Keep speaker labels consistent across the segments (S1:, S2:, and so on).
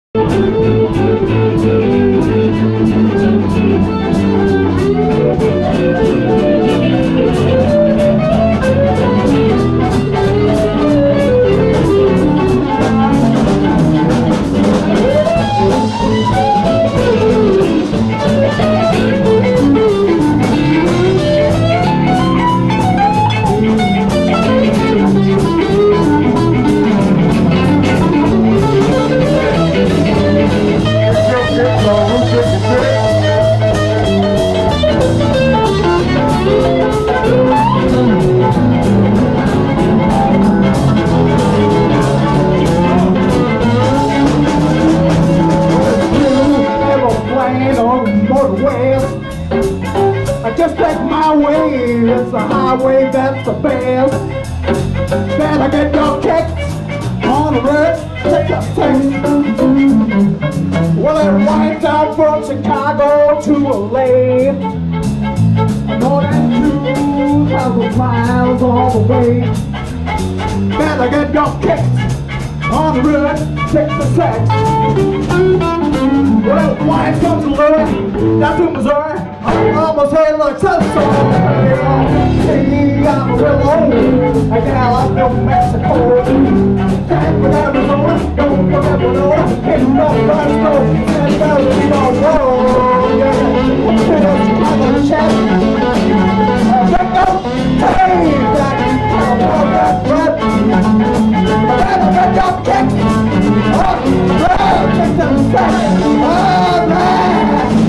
S1: Just take my way, it's the highway that's the best. Better get your kicks on the road, take a taste. Well, it winds out from Chicago to LA, more than 2,000 miles all the way. Better get your kicks on the road, take the sex. Well, it winds from St. Louis down to Missouri. I almost heard like so hey, I'm a Melo, a gal up from Mexico. Stand with Arizona, go from Arizona, hit no bus, no, stand down with no road. Yeah, hit us on the chest. Pick up, hey, that California bread. Better pick up kicks. Oh, bread, take them sex. Oh, man.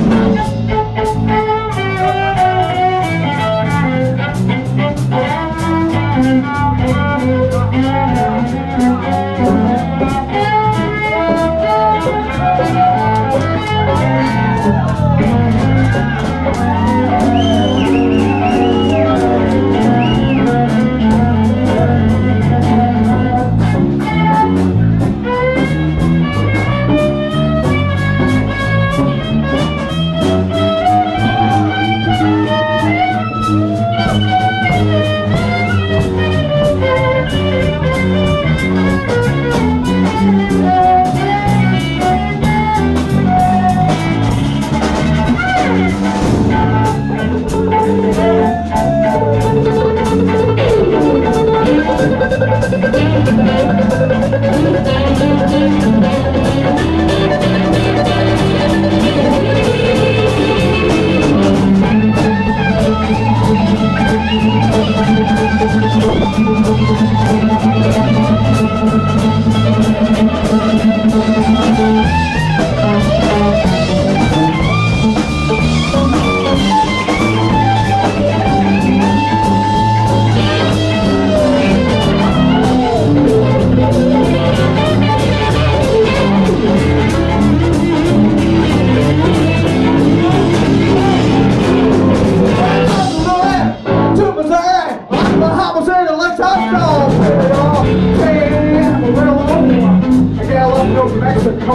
S1: Mexico,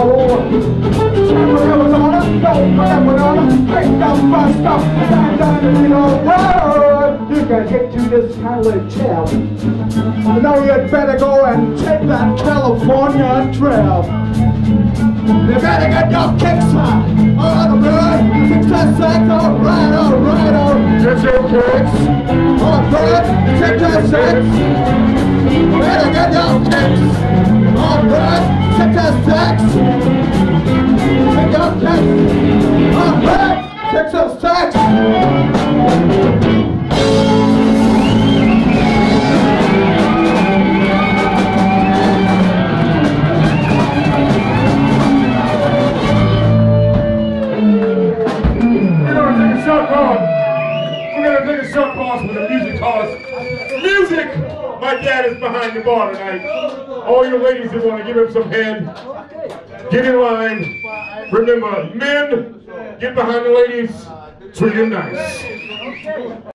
S1: Arizona, don't Arizona, break down my stuff, stand down in the road. You can get to this kind of jail. You know you'd better go and take that California trail. You better get your kicks on the road. Fix that sex, alright, get your kicks on the road, take that sex. Better get your kicks on the road. Take that sex. Take your kicks. Alright, take some sex.
S2: We're gonna take a short pause with the music cause music. My dad is behind the bar tonight. All you ladies who want to give him some head, get in line. Remember, men, get behind the ladies, treat them nice.